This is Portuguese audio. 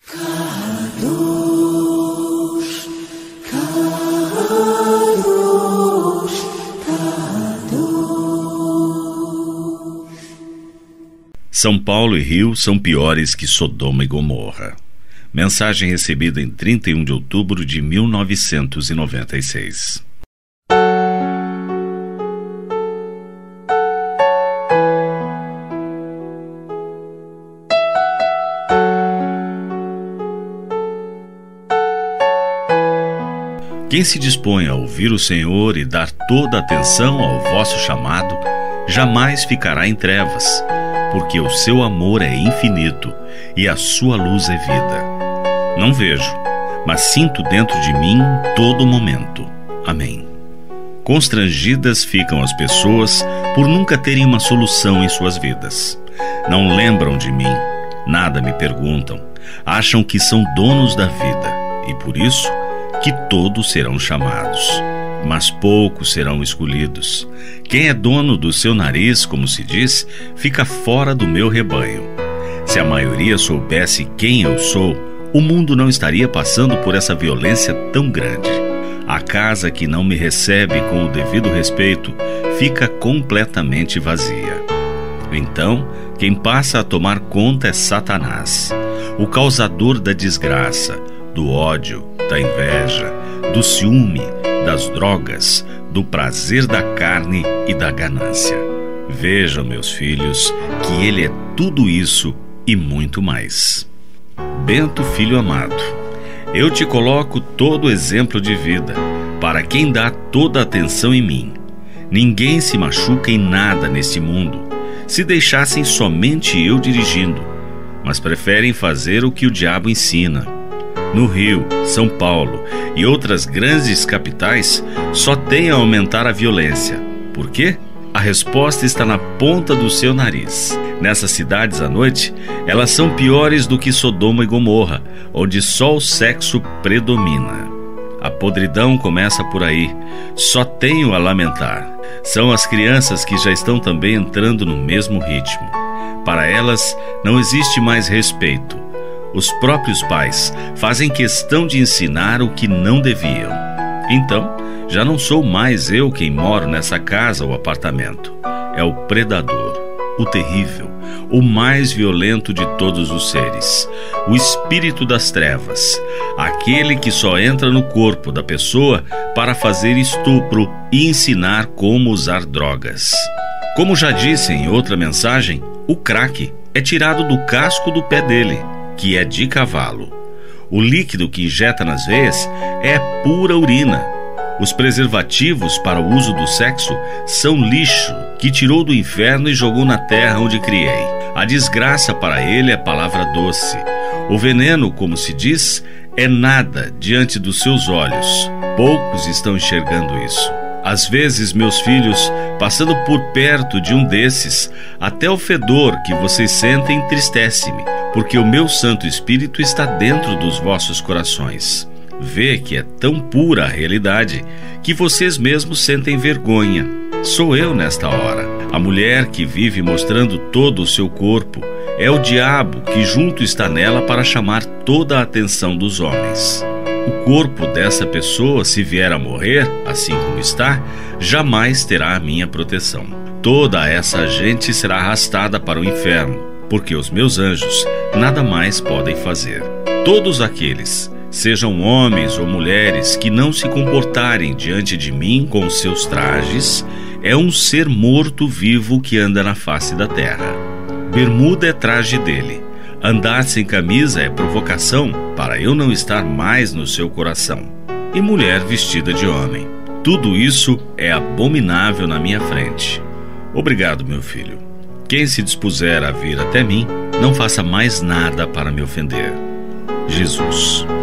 São Paulo e Rio são piores que Sodoma e Gomorra. Mensagem recebida em 31 de outubro de 1996. Quem se dispõe a ouvir o Senhor e dar toda a atenção ao vosso chamado, jamais ficará em trevas, porque o seu amor é infinito e a sua luz é vida. Não vejo, mas sinto dentro de mim todo momento. Amém. Constrangidas ficam as pessoas por nunca terem uma solução em suas vidas. Não lembram de mim, nada me perguntam, acham que são donos da vida e por isso que todos serão chamados, mas poucos serão escolhidos. Quem é dono do seu nariz, como se diz, fica fora do meu rebanho. Se a maioria soubesse quem eu sou, o mundo não estaria passando por essa violência tão grande. A casa que não me recebe com o devido respeito fica completamente vazia. Então, quem passa a tomar conta é Satanás, o causador da desgraça, do ódio, da inveja, do ciúme, das drogas, do prazer da carne e da ganância. Vejam, meus filhos, que ele é tudo isso e muito mais. Bento, filho amado, eu te coloco todo exemplo de vida, para quem dá toda a atenção em mim. Ninguém se machuca em nada neste mundo, se deixassem somente eu dirigindo, mas preferem fazer o que o diabo ensina. No Rio, São Paulo e outras grandes capitais só tem a aumentar a violência. Por quê? A resposta está na ponta do seu nariz. Nessas cidades à noite, elas são piores do que Sodoma e Gomorra, onde só o sexo predomina. A podridão começa por aí. Só tenho a lamentar. São as crianças que já estão também entrando no mesmo ritmo. Para elas não existe mais respeito. Os próprios pais fazem questão de ensinar o que não deviam. Então, já não sou mais eu quem moro nessa casa ou apartamento. É o predador, o terrível, o mais violento de todos os seres, o espírito das trevas, aquele que só entra no corpo da pessoa para fazer estupro e ensinar como usar drogas. Como já disse em outra mensagem, o crack é tirado do casco do pé dele, que é de cavalo. O líquido que injeta nas veias é pura urina. Os preservativos para o uso do sexo são lixo que tirou do inferno e jogou na terra onde criei. A desgraça para ele é palavra doce. O veneno, como se diz, é nada diante dos seus olhos. Poucos estão enxergando isso. Às vezes, meus filhos, passando por perto de um desses, até o fedor que vocês sentem entristece-me, porque o meu Santo Espírito está dentro dos vossos corações. Vê que é tão pura a realidade que vocês mesmos sentem vergonha. Sou eu nesta hora. A mulher que vive mostrando todo o seu corpo é o diabo que junto está nela para chamar toda a atenção dos homens. O corpo dessa pessoa, se vier a morrer, assim como está, jamais terá a minha proteção. Toda essa gente será arrastada para o inferno, porque os meus anjos nada mais podem fazer. Todos aqueles, sejam homens ou mulheres, que não se comportarem diante de mim com seus trajes, é um ser morto-vivo que anda na face da terra. Bermuda é traje dele. Andar sem camisa é provocação para eu não estar mais no seu coração. E mulher vestida de homem. Tudo isso é abominável na minha frente. Obrigado, meu filho. Quem se dispuser a vir até mim, não faça mais nada para me ofender. Jesus.